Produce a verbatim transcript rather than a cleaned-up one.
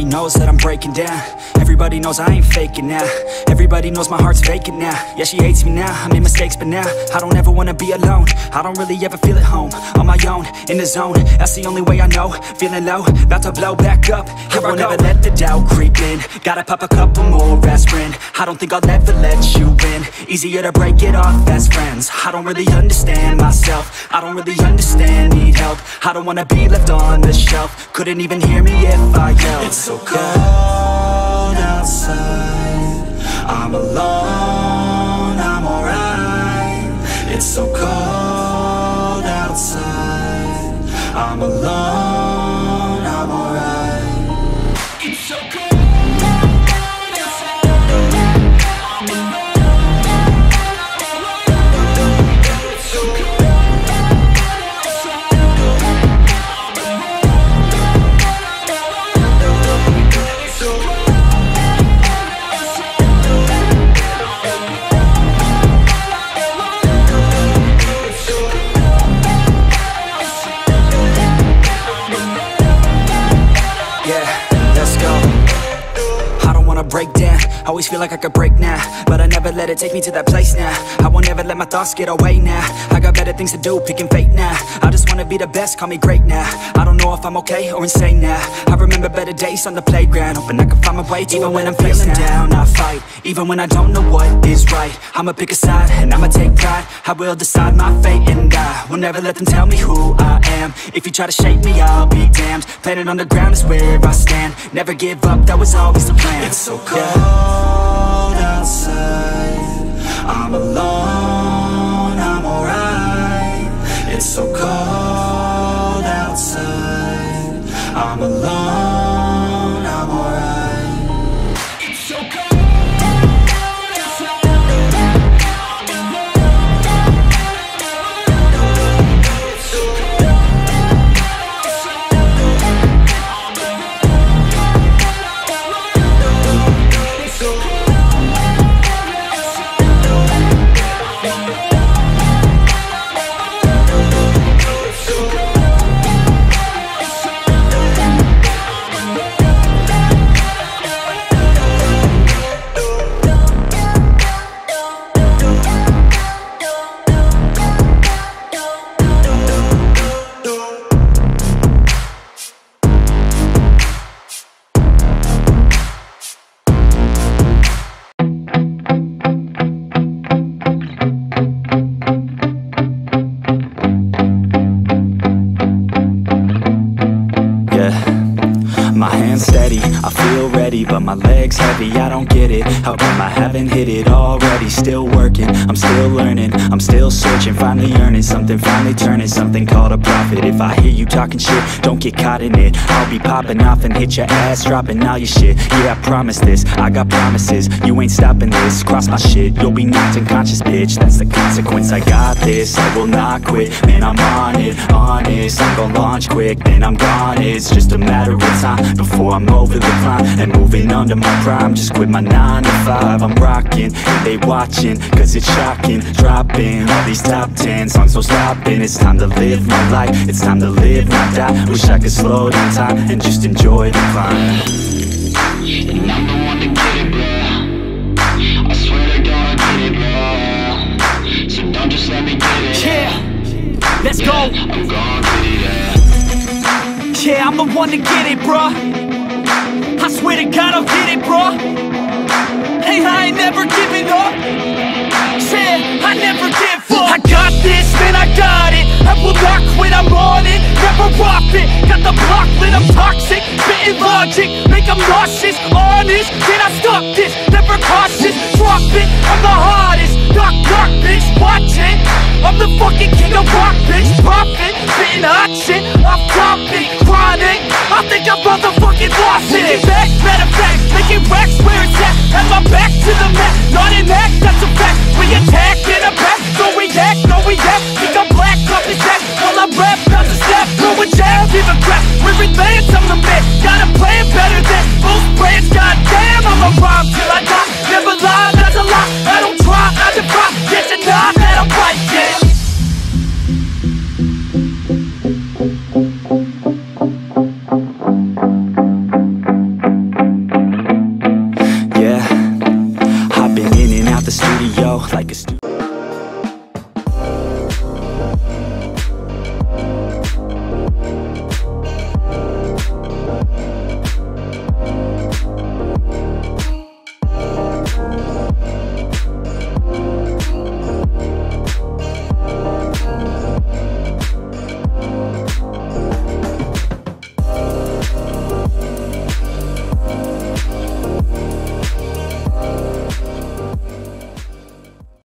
Everybody knows that I'm breaking down. Everybody knows I ain't faking now. Everybody knows my heart's vacant now. Yeah, she hates me now, I made mistakes but now I don't ever wanna be alone. I don't really ever feel at home. On my own, in the zone, that's the only way I know. Feeling low, about to blow back up. Here I won't ever let the doubt creep in. Gotta pop a couple more aspirin. I don't think I'll ever let you in. Easier to break it off best friends. I don't really understand myself. I don't really understand, need help. I don't wanna be left on the shelf. Couldn't even hear me if I yelled. It's so cold outside, I'm alone, I'm alright. It's so cold outside, I'm alone, I'm alright. It's so cold. Break down, always feel like I could break now, but I never let it take me to that place now. I won't ever let my thoughts get away now. I got better things to do, picking fate now. I just wanna be the best, call me great now. I don't know if I'm okay or insane now. I remember better days on the playground, hoping I can find my way. Even when I'm feeling down, I fight. Even when I don't know what is right, I'ma pick a side and I'ma take pride. I will decide my fate and I will never let them tell me who I am. If you try to shape me, I'll be damned. Planet on the ground is where I stand. Never give up, that was always the plan. It's so cold outside, I'm alone, I'm alright. It's so cold outside, I'm alone, I'm alright. It's so cold. But my leg's heavy, I don't get it. How come I haven't hit it already? Still working, I'm still learning, I'm still searching. Finally earning something, finally turning something called a profit. If I hear you talking shit, don't get caught in it. I'll be popping off and hit your ass, dropping all your shit. Yeah, I promise this, I got promises. You ain't stopping this, cross my shit, you'll be knocked unconscious, bitch. That's the consequence, I got this, I will not quit. Man, I'm on it, honest, I'm gon' launch quick, then I'm gone. It's just a matter of time before I'm over the climb and moving under my prime. Just quit my nine to five, I'm rocking and they watching, cause it's shocking. Dropping all these top ten songs, so stopping. It's time to live my life, it's time to live, not die. Wish I could slow down time and just enjoy the climb. And I'm the one to get it, bro. I swear to God I get it, bro. So don't just let me get it. Yeah, let's yeah, go. I'm gonna get it, yeah. Yeah, I'm the one to get it, bro. I swear to God I'll get it, bro. Hey, I ain't never giving up. Yeah, I never give up. I got this, man, I got it. I will not quit, I'm on it. Never off it. Got the block lit, I'm toxic. Spitting logic, make them nauseous. Honest, can I stop this? Never cautious, drop it. I'm the hardest. Knock, knock, bitch, watch it. I'm the fucking king of rock, bitch. Profit, spitting hot shit. Off topic, chronic. I think I'm motherfucking lost it. Making back, matter of fact, making racks where it's at. Have my back to the mat, not in that.